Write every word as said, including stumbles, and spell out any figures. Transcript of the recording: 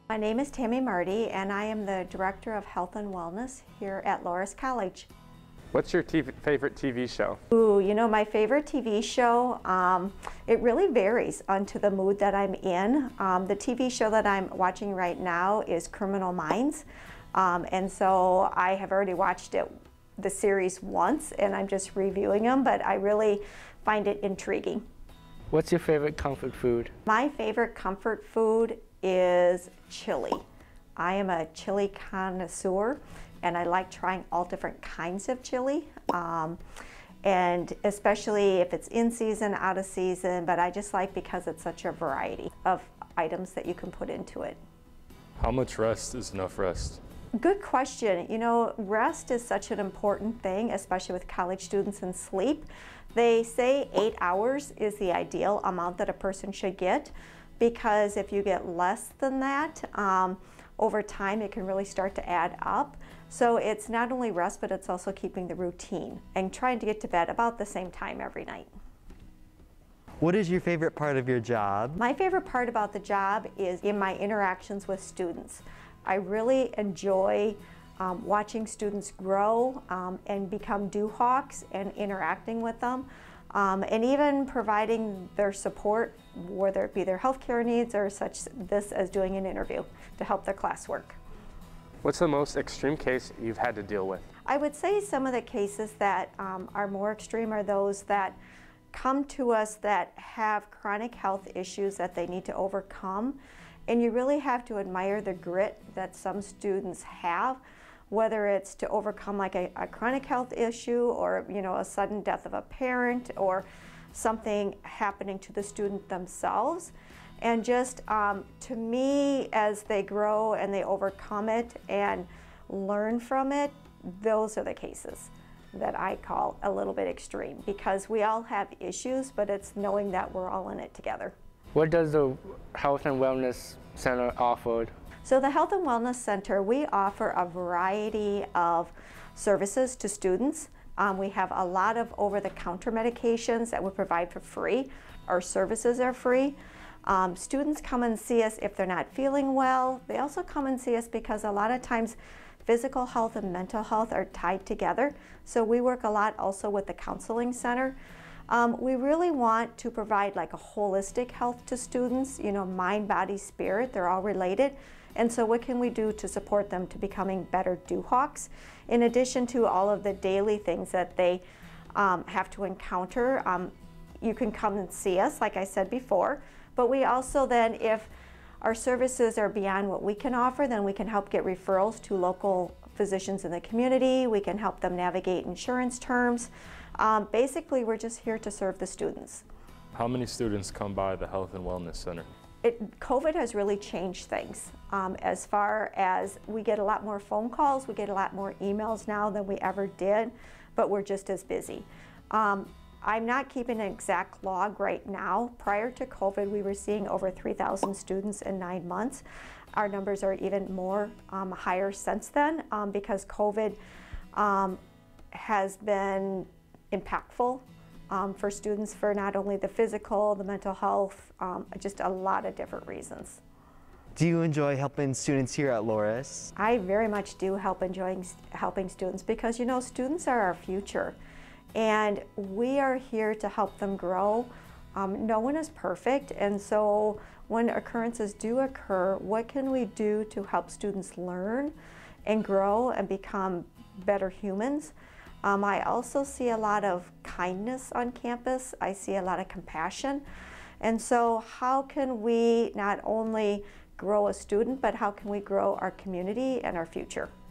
My name is Tammy Marti, and I am the Director of Health and Wellness here at Loras College. What's your T V, favorite T V show? Ooh, you know, my favorite T V show, um, it really varies onto the mood that I'm in. Um, the T V show that I'm watching right now is Criminal Minds, um, and so I have already watched it, the series once, and I'm just reviewing them, but I really find it intriguing. What's your favorite comfort food? My favorite comfort food is chili. I am a chili connoisseur, and I like trying all different kinds of chili, um, and especially if it's in season, out of season, but I just like because it's such a variety of items that you can put into it. How much rest is enough rest? Good question. You know, rest is such an important thing, especially with college students and sleep. They say eight hours is the ideal amount that a person should get, because if you get less than that, um, over time it can really start to add up. So it's not only rest, but it's also keeping the routine and trying to get to bed about the same time every night. What is your favorite part of your job? My favorite part about the job is in my interactions with students. I really enjoy um, watching students grow um, and become do-hawks and interacting with them, um, and even providing their support, whether it be their healthcare needs or such this as doing an interview to help their classwork. What's the most extreme case you've had to deal with? I would say some of the cases that um, are more extreme are those that come to us that have chronic health issues that they need to overcome. And you really have to admire the grit that some students have, whether it's to overcome like a, a chronic health issue, or you know, a sudden death of a parent, or something happening to the student themselves. And just um, to me, as they grow and they overcome it and learn from it, those are the cases that I call a little bit extreme, because we all have issues, but it's knowing that we're all in it together. What does the Health and Wellness Center offer? So the Health and Wellness Center, we offer a variety of services to students. Um, we have a lot of over-the-counter medications that we provide for free. Our services are free. Um, students come and see us if they're not feeling well. They also come and see us because a lot of times physical health and mental health are tied together. So we work a lot also with the counseling center. Um, we really want to provide like a holistic health to students, you know, mind, body, spirit, they're all related. And so what can we do to support them to becoming better do-hawks, in addition to all of the daily things that they um, have to encounter. Um, you can come and see us, like I said before, but we also then, if our services are beyond what we can offer, then we can help get referrals to local physicians in the community. We can help them navigate insurance terms. Um, basically, we're just here to serve the students. How many students come by the Health and Wellness Center? It, COVID has really changed things um, as far as we get a lot more phone calls, we get a lot more emails now than we ever did, but we're just as busy. Um, I'm not keeping an exact log right now. Prior to COVID, we were seeing over three thousand students in nine months. Our numbers are even more um, higher since then um, because COVID um, has been impactful um, for students for not only the physical, the mental health, um, just a lot of different reasons. Do you enjoy helping students here at Loras? I very much do help enjoying helping students, because you know, students are our future, and we are here to help them grow. Um, no one is perfect, and so when occurrences do occur, what can we do to help students learn and grow and become better humans? Um, I also see a lot of kindness on campus. I see a lot of compassion. And so how can we not only grow a student, but how can we grow our community and our future?